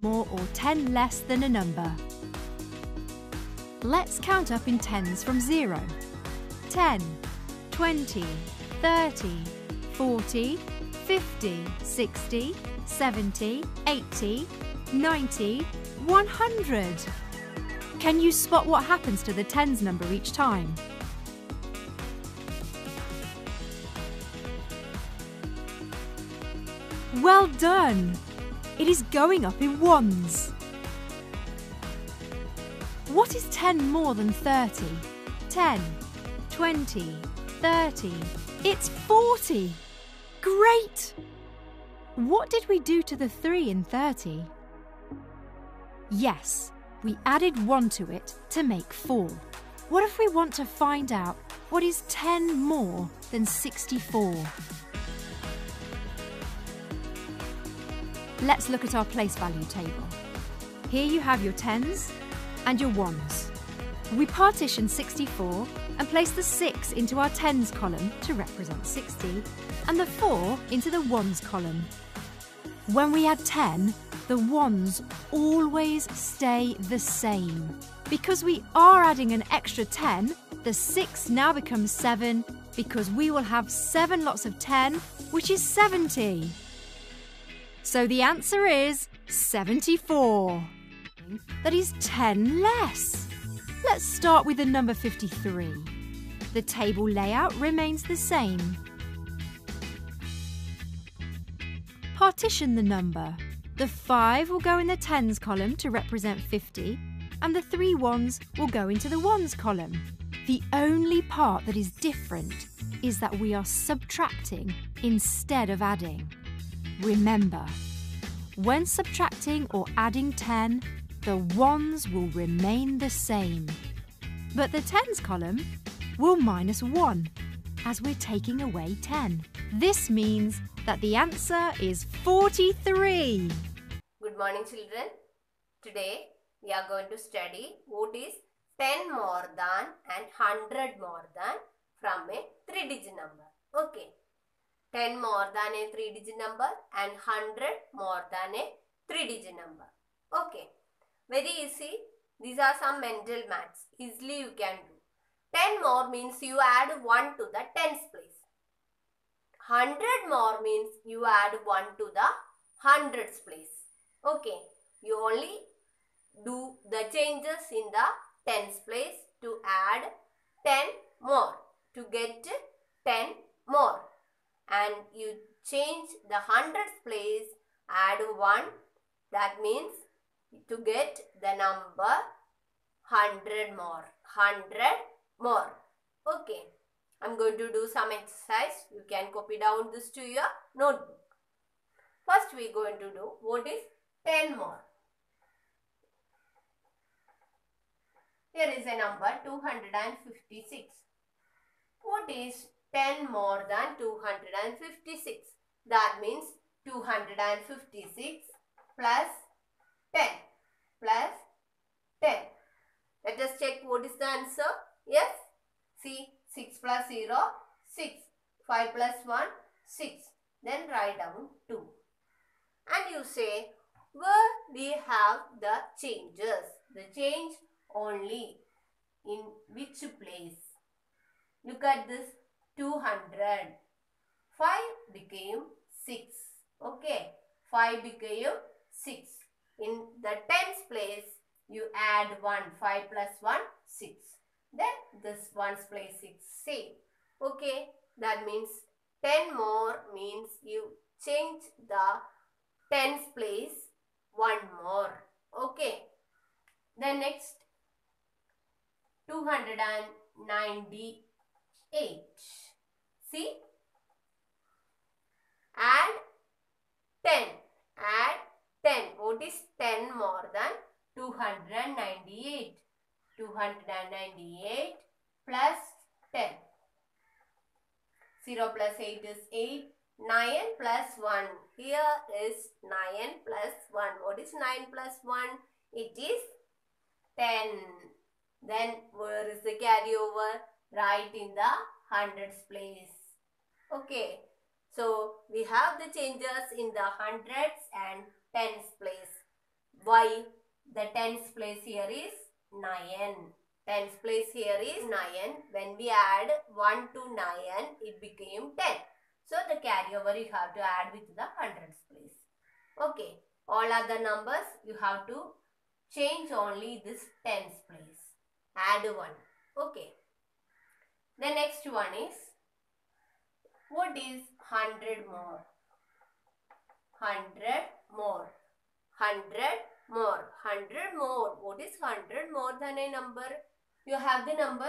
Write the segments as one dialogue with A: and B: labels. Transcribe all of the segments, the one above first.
A: more or 10 less than a number. Let's count up in tens from 0. 10, 20, 30, 40, 50, 60, 70, 80, 90, 100. Can you spot what happens to the tens number each time? Well done! It is going up in ones. What is 10 more than 30? 10, 20, 30. It's 40! Great! What did we do to the 3 in 30? Yes, we added 1 to it to make 4. What if we want to find out what is 10 more than 64? Let's look at our place value table. Here you have your tens and your ones. We partition 64 and place the 6 into our tens column to represent 60 and the 4 into the ones column. When we add 10, the ones always stay the same. Because we are adding an extra 10, the 6 now becomes 7 because we will have 7 lots of 10, which is 70. So the answer is 74. That is 10 less. Let's start with the number 53. The table layout remains the same. Partition the number. The 5 will go in the tens column to represent 50, and the 3 ones will go into the ones column. The only part that is different is that we are subtracting instead of adding. Remember, when subtracting or adding 10, the ones will remain the same. But the tens column will minus 1, as we're taking away 10. This means that the answer is 43.
B: Good morning, children. Today we are going to study what is 10 more than and 100 more than from a 3-digit number. Okay. 10 more than a 3-digit number and 100 more than a 3-digit number. Okay. Very easy. These are some mental maths. Easily you can do. 10 more means you add 1 to the tens place. 100 more means you add 1 to the hundreds place. Okay. You only do the changes in the tens place to add 10 more to get 10 more. And you change the hundreds place, add 1. That means to get the number 100 more. 100 more. Okay. I'm going to do some exercise. You can copy down this to your notebook. First we are going to do what is 10 more. Here is a number 256. What is 10 more than 256? That means 256 plus 10 plus 10. Let us check what is the answer. Yes. See, 6 plus 0, 6. 5 plus 1, 6. Then write down 2. And you say, where we have the changes. The change only in which place? Look at this. 200. 5 became 6. Okay. 5 became 6. In the tens place, you add 1. 5 plus 1, 6. Then this one's place is same. Okay. That means 10 more means you change the tens place 1 more. Okay. Then next 298. See? Add 10. Add 10. What is 10 more than 298? 298 plus 10. 0 plus 8 is 8. 9 plus 1. Here is 9 plus 1. What is 9 plus 1? It is 10. Then where is the carryover? Right in the hundreds place. Okay. So we have the changes in the hundreds and tens place. Why? The tens place here is 9. Tens place here is 9. When we add 1 to 9, it became 10. So the carryover you have to add with the hundreds place. Okay. All other numbers you have to change only this tens place. Add 1. Okay. The next one is, what is 100 more? 100 more. 100 more. 100 more. What is 100 more than a number? You have the number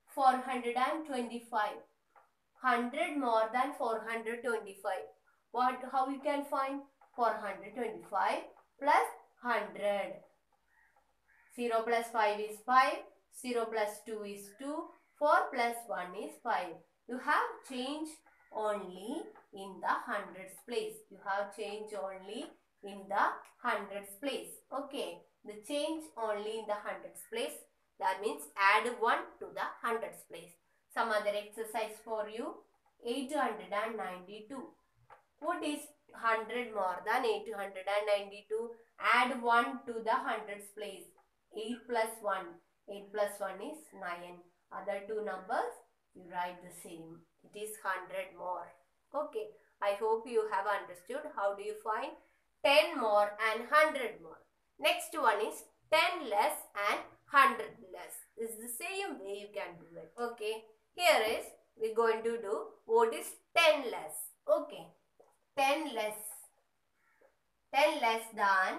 B: 425. 100 more than 425. How you can find? 425 plus 100. 0 plus 5 is 5. 0 plus 2 is 2. 4 plus 1 is 5. You have changed only in the hundreds place. You have changed only in the hundreds place. Okay. The change only in the hundreds place. That means add 1 to the hundreds place. Some other exercise for you. 892. What is 100 more than 892? Add 1 to the hundreds place. 8 plus 1. 8 plus 1 is 9. Other two numbers, you write the same. It is 100 more. Okay. I hope you have understood how do you find 10 more and 100 more. Next one is 10 less and 100 less. This is the same way you can do it. Okay. Here is, we are going to do what is 10 less. Okay. 10 less. 10 less than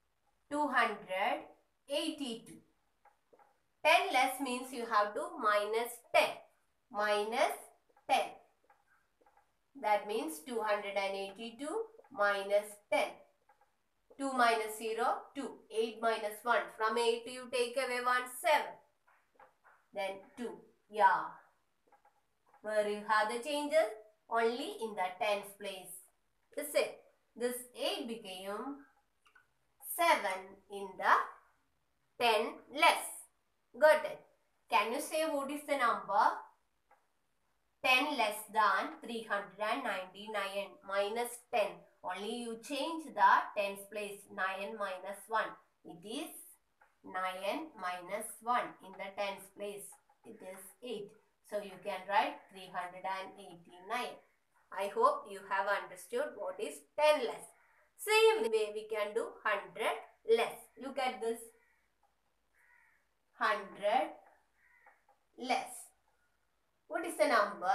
B: 282. 10 less means you have to minus 10. Minus 10. That means 282 minus 10. 2 minus 0, 2. 8 minus 1. From 8 you take away 1, 7. Then 2. Yeah. Where you have the changes? Only in the tens place. Is it? This 8 became 7 in the 10 less. Got it? Can you say what is the number? 10 less than 399 minus 10. Only you change the tens place. 9 minus 1. It is 9 minus 1 in the tens place. It is 8. So you can write 389. I hope you have understood what is 10 less. Same way we can do 100 less. Look at this. 100 less. What is the number?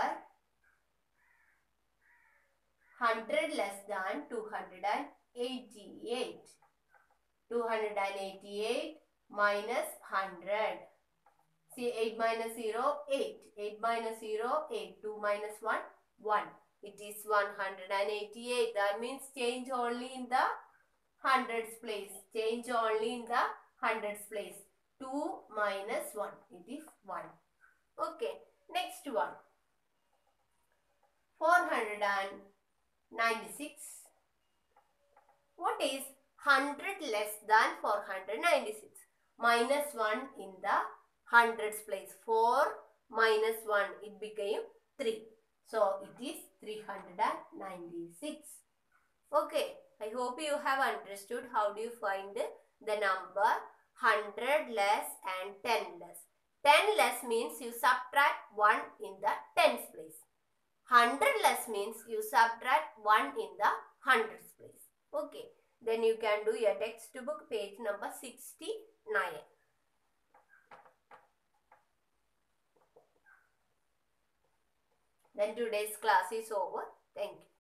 B: 100 less than 288. 288 minus 100. See, 8 minus 0, 8. 8 minus 0, 8. 2 minus 1, 1. It is 188. That means change only in the hundreds place. Change only in the hundreds place. 2 minus 1. It is 1. Okay. Next one. 496. What is 100 less than 496? Minus 1 in the hundreds place. 4 minus 1. It became 3. So, it is 396. Okay. I hope you have understood how do you find the number 100 less and 10 less. 10 less means you subtract 1 in the tens place. 100 less means you subtract 1 in the hundreds place. Okay. Then you can do your textbook page number 69. Then today's class is over. Thank you.